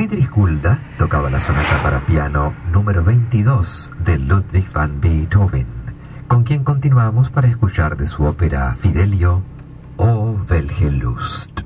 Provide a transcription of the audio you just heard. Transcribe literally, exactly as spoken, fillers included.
Friedrich Gulda tocaba la sonata para piano número veintidós de Ludwig van Beethoven, con quien continuamos para escuchar de su ópera Fidelio, O welche Lust.